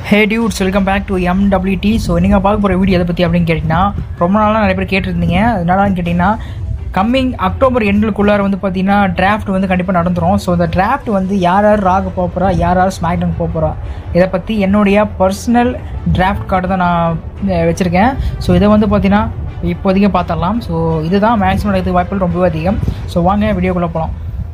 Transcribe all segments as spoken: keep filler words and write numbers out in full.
Hey dudes, welcome back to M W T. So நீங்கள் பார்க்க போகிற வீடியோ எதை பற்றி அப்படின்னு கேட்டிங்கன்னா, ரொம்ப நாளாக நிறைய பேர் கேட்டிருந்தீங்க. அதனாலன்னு கேட்டிங்கன்னா, கம்மிங் அக்டோபர் எண்டுக்குள்ளார வந்து பார்த்தீங்கன்னா டிராஃப்ட் வந்து கண்டிப்பாக நடந்துடும். ஸோ இந்த டிராஃப்ட் வந்து யார் யார் ராக போக போகிறா, யார் யார் ஸ்மாக்டவுன் போக போகிறா, இதை பற்றி என்னுடைய பர்சனல் டிராஃப்ட் கார்டு தான் நான் வச்சுருக்கேன். ஸோ இதை வந்து பார்த்தீங்கன்னா இப்போதைக்கு பார்த்துடலாம். ஸோ இதுதான் மேக்ஸிமம் நடக்கிறதுக்கு வாய்ப்புகள் ரொம்பவே அதிகம். ஸோ வாங்க வீடியோக்குள்ளே போகலாம்.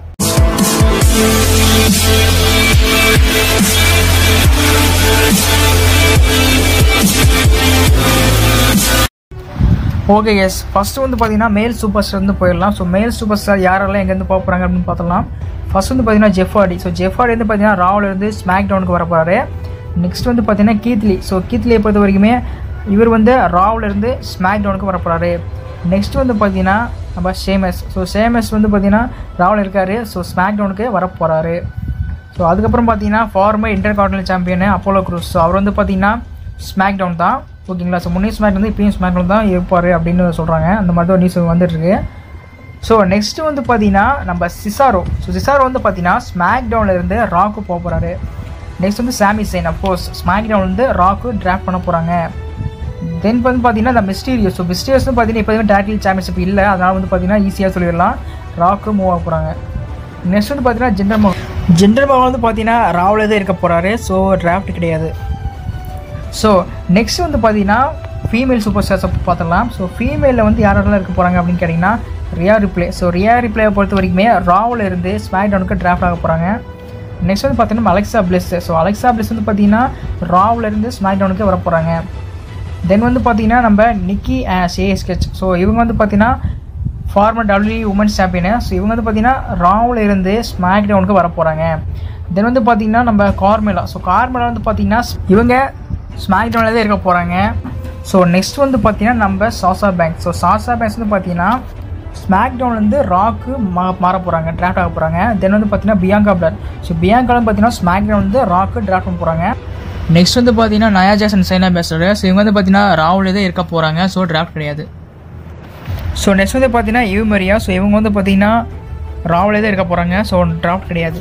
ஓகே எஸ், ஃபஸ்ட்டு வந்து பார்த்தீங்கன்னா மேல் சூப்பர் ஸ்டார் வந்து போயிடலாம். ஸோ மேல் சூப்பர் ஸ்டார் யாரெல்லாம் எங்கேருந்து போக போகிறாங்க அப்படின்னு பார்த்தலாம். ஃபஸ்ட் வந்து பார்த்தீங்கன்னா Jeff Hardy. So Jeff Hardy வந்து பார்த்தீங்கன்னா ராவ்லேருந்து ஸ்மாக் டவுனுக்கு வர போகிறாரு. நெக்ஸ்ட் வந்து பார்த்தீங்கன்னா கீத்லி. ஸோ கீத்லியை பொறுத்த வரைக்குமே இவர் வந்து ராவ்லேருந்து ஸ்மாக் டவுனுக்கு வர போகிறாரு. நெக்ஸ்ட் வந்து பார்த்தீங்கன்னா நம்ம ஷேமஸ். ஸோ ஷேமஸ் வந்து பார்த்தீங்கன்னா ராவில் இருக்கார். ஸோ ஸ்மாக் டவுனுக்கு வர போகிறாரு. ஸோ அதுக்கப்புறம் பார்த்தீங்கன்னா former intercontinental champion Apollo Crews. So அவர் வந்து பார்த்தீங்கன்னா ஸ்மாக் டவுன் தான், ஓகேங்களா. ஸோ முன்னே ஸ்மாக் வந்து இப்பயும் ஸ்மாக் டவுன் தான் இருப்பார் அப்படின்னு சொல்கிறாங்க. அந்த மாதிரி தான் நியூஸ் வந்துட்டுருக்கு. ஸோ நெக்ஸ்ட்டு வந்து பார்த்தீங்கன்னா நம்ம சிசாரோ. ஸோ சிசாரோ வந்து பார்த்தீங்கன்னா ஸ்மாக் டவுனில் இருந்து ராக்கு போக போகிறாரு. நெக்ஸ்ட் வந்து சாமி சைன். அஃப்கோர்ஸ் ஸ்மாக் டவுன்லேருந்து ராக்கு டிராஃப்ட் பண்ண போகிறாங்க. தென் வந்து பார்த்தீங்கன்னா இந்த மிஸ்டீரியஸ். ஸோ மிஸ்டீரியஸ் வந்து பார்த்தீங்கன்னா இப்போதுமே டைட்டில் சாம்பியன்ஷிப் இல்லை, அதனால் வந்து பார்த்தீங்கன்னா ஈஸியாக சொல்லிடலாம், ராக்கு மூவ் ஆக போகிறாங்க. நெக்ஸ்ட் வந்து பார்த்தீங்கன்னா ஜெண்டர் மோகன். ஜெண்டர் மோகன் வந்து பார்த்தீங்கன்னா ராவில் தான் இருக்க போகிறாரு. ஸோ டிராஃப்ட் கிடையாது. ஸோ நெக்ஸ்ட் வந்து பார்த்தீங்கன்னா ஃபீமேல் சூப்பர் ஸ்டார்ஸை பார்த்துடலாம். ஸோ ஃபீமேலில் வந்து யாரெல்லாம் இருக்க போகிறாங்க அப்படின்னு கேட்டிங்கன்னா ரியா ரிப்ளே. ஸோ ரியா ரிப்ளேயை பொறுத்த வரைக்குமே ராவில் இருந்து ஸ்மாக் டவுனுக்கு டிராஃப்ட் ஆக போகிறாங்க. நெக்ஸ்ட் வந்து பார்த்தீங்கன்னா Alexa Bliss. So Alexa Bliss வந்து பார்த்தீங்கன்னா ராவில் இருந்து ஸ்மாக் டவுனுக்கு வர போகிறாங்க. தென் வந்து பார்த்தீங்கன்னா நம்ம நிக்கி சேஸ்கெச். ஸோ இவங்க வந்து பார்த்தீங்கன்னா former WWE women's champion. So இவங்க வந்து பார்த்தீங்கன்னா ராவில் இருந்து ஸ்மாக் டவுனுக்கு வர போகிறாங்க. தென் வந்து பார்த்தீங்கன்னா நம்ம கார்மெலா. ஸோ கார்மெலா வந்து பார்த்தீங்கன்னா இவங்க ஸ்மாக் டவுனில் தான் இருக்க போகிறாங்க. ஸோ நெக்ஸ்ட் வந்து பார்த்தீங்கன்னா நம்ம Sasha Banks. So Sasha Banks வந்து பார்த்தீங்கன்னா ஸ்மாக் டவுன்லேருந்து ராக்கு மா மாற போகிறாங்க, டிராஃப்ட் ஆக போகிறாங்க. தென் வந்து பார்த்தீங்கன்னா பியாங்கா பிளர். ஸோ பியாங்காலும் பார்த்தீங்கன்னா ஸ்மாக் டவுன் வந்து ராக்கு டிராஃப்ட் பண்ண போகிறாங்க. நெக்ஸ்ட் வந்து பார்த்தீங்கன்னா நயா ஜாஸ் அண்ட் சைனா பேசுறது. ஸோ இவங்க வந்து பார்த்தீங்கன்னா ராவில் தான் இருக்க போகிறாங்க. ஸோ டிராஃப்ட் கிடையாது. ஸோ நெக்ஸ்ட் வந்து பார்த்தீங்கன்னா யூ மரியா. ஸோ இவங்க வந்து பார்த்தீங்கன்னா ராவில் தான் இருக்க போகிறாங்க. ஸோ டிராஃப்ட் கிடையாது.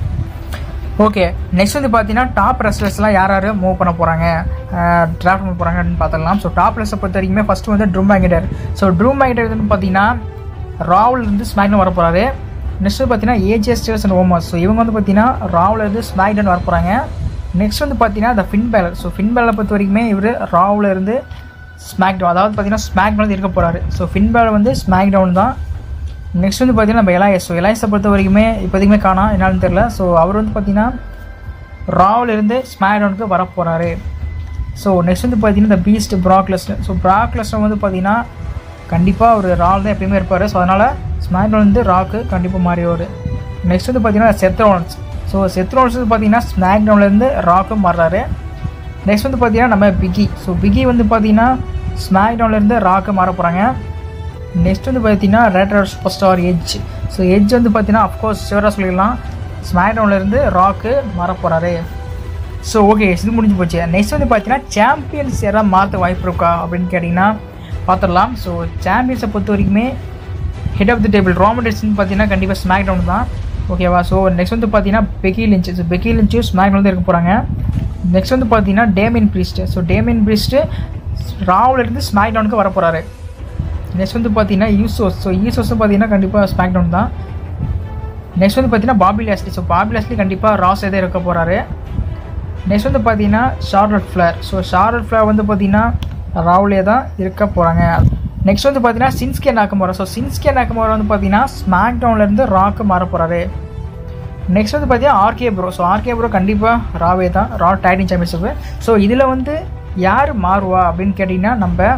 ஓகே, நெக்ஸ்ட் வந்து பார்த்தீங்கன்னா டாப் ரெஸ்லர்ஸ்லாம் யார் யார் மூவ் பண்ண போகிறாங்க, டிராஃப்ட் பண்ண போகிறாங்க அப்படின்னு பார்த்துக்கலாம். ஸோ டாப் ரெஸ்லர் பொறுத்த வரைக்குமே ஃபஸ்ட்டு வந்து Drew McIntyre. So Drew McIntyre வந்து பார்த்தீங்கன்னா ராவ்லேருந்து ஸ்மாக்டவுன் வர போகிறாரு. நெக்ஸ்ட் வந்து பார்த்தீங்கன்னா AJ Styles and Omos. So இவங்க வந்து பார்த்தீங்கன்னா ராவ்லேருந்து ஸ்மாக்டவுன் வர போகிறாங்க. நெக்ஸ்ட் வந்து பார்த்தீங்கன்னா the Finn Balor. So Finn பேலரை பொறுத்த வரைக்குமே இவர் ராவில் இருந்து ஸ்மாக் டவுன், அதாவது பார்த்தீங்கன்னா ஸ்மாக் டவுன் இருக்க போகிறாரு. ஸோ ஃபின் பேலர் வந்து ஸ்மாக் டவுன் தான். நெக்ஸ்ட் வந்து பார்த்தீங்கன்னா நம்ம எலாயஸ். ஸோ எலாயஸை பொறுத்த வரைக்குமே இப்போதைக்குமே காணோம், என்னன்னு தெரில. ஸோ அவர் வந்து பார்த்தீங்கன்னா ராவில் இருந்து ஸ்மாக் டவுனுக்கு வர போகிறாரு. ஸோ நெக்ஸ்ட் வந்து பார்த்தீங்கன்னா இந்த beast Brock Lesnar. So Brock Lesnar வந்து பார்த்தீங்கன்னா கண்டிப்பாக ஒரு ராவில் தான் எப்பயுமே இருப்பார். ஸோ அதனால் ஸ்மாக் டவுன் வந்து ராக்கு கண்டிப்பாக மாறிடுவார். நெக்ஸ்ட் வந்து பார்த்தீங்கன்னா செத் ரோலன்ஸ். ஸோ செத் ரோலன்ஸ் வந்து பார்த்தீங்கன்னா ஸ்மாக் டவுன்லேருந்து ராக்கு மாறுறாரு. நெக்ஸ்ட் வந்து பார்த்தீங்கன்னா நம்ம பிகி. ஸோ பிகி வந்து பார்த்தீங்கன்னா ஸ்மாக் டவுன்லேருந்து ராக்கு மாற போகிறாங்க. நெக்ஸ்ட் வந்து பார்த்தீங்கன்னா rated superstar Edge. So Edge வந்து பார்த்தீங்கன்னா அஃப்கோர்ஸ் ஷிவராக சொல்லிடலாம், ஸ்மாக் டவுன்லேருந்து ராக்கு மாற போகிறாரு. ஸோ ஓகே, இது முடிஞ்சு போச்சு. நெக்ஸ்ட் வந்து பார்த்தீங்கன்னா சாம்பியன்ஸ் யாராவது மாற்ற வாய்ப்பு இருக்கா அப்படின்னு கேட்டிங்கன்னா பார்த்துடலாம். ஸோ சாம்பியன்ஸை பொறுத்த வரைக்குமே ஹெட் ஆஃப் தி டேபிள் ராமடேட்ஸ்னு பார்த்தீங்கன்னா கண்டிப்பாக ஸ்மாக் டவுன் தான், ஓகேவா. ஸோ நெக்ஸ்ட் வந்து பார்த்தீங்கன்னா Becky Lynch. So Becky Lynch SmackDown தான் இருக்க போகிறாங்க. நெக்ஸ்ட் வந்து பார்த்தீங்கன்னா Damian Priest. So Damian Priest ராவ்லேருந்து ஸ்மாக் டவுனுக்கு வர போகிறாரு. நெக்ஸ்ட் வந்து பார்த்தீங்கன்னா யூசோஸ். ஸோ யூசோஸும் பார்த்தீங்கன்னா கண்டிப்பாக ஸ்மாக் டவுன் தான். நெக்ஸ்ட் வந்து பார்த்தீங்கன்னா Bobby Lashley. So Bobby Lashley கண்டிப்பாக ராஸ் எதே இருக்க போகிறாரு. நெக்ஸ்ட் வந்து பார்த்தீங்கன்னா Charlotte Flair. So Charlotte Flair வந்து பார்த்தீங்கன்னா ராவ்லே தான் இருக்க போகிறாங்க. நெக்ஸ்ட் வந்து பார்த்தீங்கன்னா Shinsuke Nakamura. So Shinsuke Nakamura வந்து பார்த்தீங்கன்னா ஸ்மாக் டவுன்லேருந்து ராக்கு மாற போகிறாரு. நெக்ஸ்ட் வந்து பார்த்தீங்கன்னா RK Bro. So RK Bro கண்டிப்பாக ராவே தான், ரா டைட்டில் சாம்பியன்ஷிப்பு. ஸோ இதில் வந்து யார் மாறுவா அப்படின்னு கேட்டிங்கன்னா நம்ம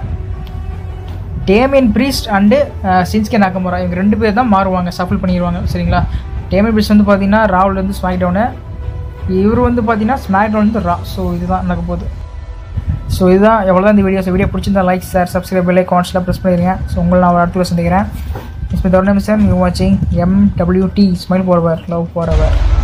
Damian Priest and Shinsuke Nakamura இவங்க ரெண்டு பேர் தான் மாறுவாங்க, சஃபில் பண்ணிடுவாங்க, சரிங்களா. டேமியன் ப்ரீஸ்ட் வந்து பார்த்தீங்கன்னா ராவ்லேருந்து ஸ்மாக் டவுனு, இவர் வந்து பார்த்தீங்கன்னா ஸ்மாக் டவுன் வந்து ரா. ஸோ இதுதான் நடக்க போகுது. ஸோ இதுதான் எவ்வளோ தான் இந்த வீடியோஸ். வீடியோ பிடிச்சிருந்தா லைக், ஷேர், சப்ஸ்கிரைப், பெல் ஐகான்ஸ்லாம் ப்ரெஸ் பண்ணிடுங்க. ஸோ உங்களை நான் அடுத்த சந்திக்கிறேன். இட்ஸ் மை தருண் எமிசன். யூ வாட்சிங் M W T. Smile forever, love forever.